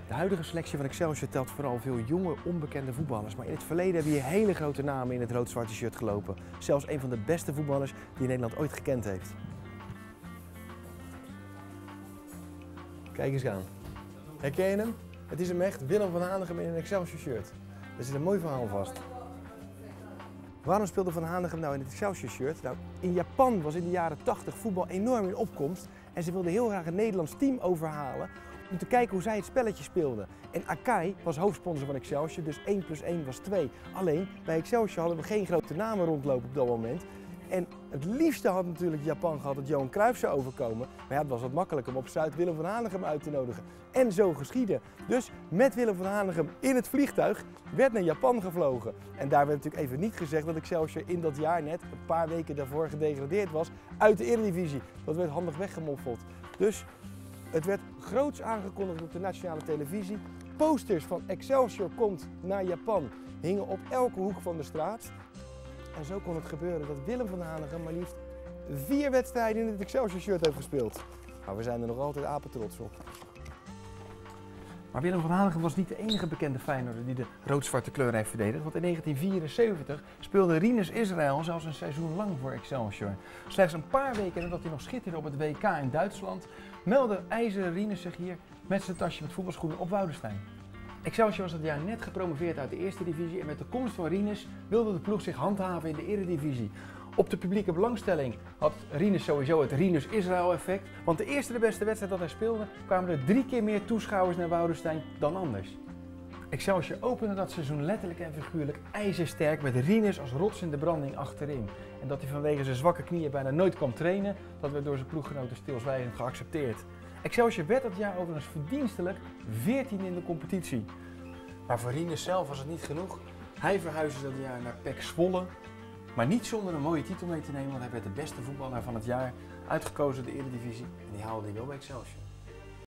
De huidige selectie van Excelsior telt vooral veel jonge, onbekende voetballers. Maar in het verleden hebben hier hele grote namen in het rood-zwarte shirt gelopen. Zelfs een van de beste voetballers die Nederland ooit gekend heeft. Kijk eens aan. Herken je hem? Het is hem echt, Willem van Hanegem in een Excelsior shirt. Er zit een mooi verhaal vast. Waarom speelde Van Hanegem nou in het Excelsior shirt? Nou, in Japan was in de jaren 80 voetbal enorm in opkomst. En ze wilden heel graag een Nederlands team overhalen om te kijken hoe zij het spelletje speelden. En Akai was hoofdsponsor van Excelsior, dus 1 + 1 was 2. Alleen, bij Excelsior hadden we geen grote namen rondlopen op dat moment. En het liefste had natuurlijk Japan gehad dat Johan Cruijff zou overkomen. Maar ja, het was wat makkelijker om op Zuid Willem van Hanegem uit te nodigen. En zo geschiedde. Dus met Willem van Hanegem in het vliegtuig werd naar Japan gevlogen. En daar werd natuurlijk even niet gezegd dat Excelsior in dat jaar net, een paar weken daarvoor, gedegradeerd was uit de Eredivisie. Dat werd handig weggemoffeld. Dus het werd groots aangekondigd op de nationale televisie. Posters van Excelsior komt naar Japan hingen op elke hoek van de straat. En zo kon het gebeuren dat Willem van Hanegem maar liefst 4 wedstrijden in het Excelsior shirt heeft gespeeld. Maar we zijn er nog altijd apetrots op. Maar Willem van Hanegem was niet de enige bekende Feyenoorder die de rood-zwarte kleur heeft verdedigd. Want in 1974 speelde Rinus Israël zelfs een seizoen lang voor Excelsior. Slechts een paar weken nadat hij nog schitterde op het WK in Duitsland, meldde IJzeren Rinus zich hier met zijn tasje met voetbalschoenen op Woudenstein. Excelsior was dat jaar net gepromoveerd uit de eerste divisie en met de komst van Rinus wilde de ploeg zich handhaven in de eredivisie. Op de publieke belangstelling had Rinus sowieso het Rinus Israël effect, want de eerste de beste wedstrijd dat hij speelde kwamen er 3 keer meer toeschouwers naar Woudenstein dan anders. Excelsior opende dat seizoen letterlijk en figuurlijk ijzersterk met Rinus als rots in de branding achterin. En dat hij vanwege zijn zwakke knieën bijna nooit kwam trainen, dat werd door zijn ploeggenoten stilzwijgend geaccepteerd. Excelsior werd dat jaar overigens verdienstelijk 14e in de competitie. Maar voor Rinus zelf was het niet genoeg. Hij verhuisde dat jaar naar PEC Zwolle. Maar niet zonder een mooie titel mee te nemen, want hij werd de beste voetballer van het jaar uitgekozen in de Eredivisie. En die haalde hij wel bij Excelsior.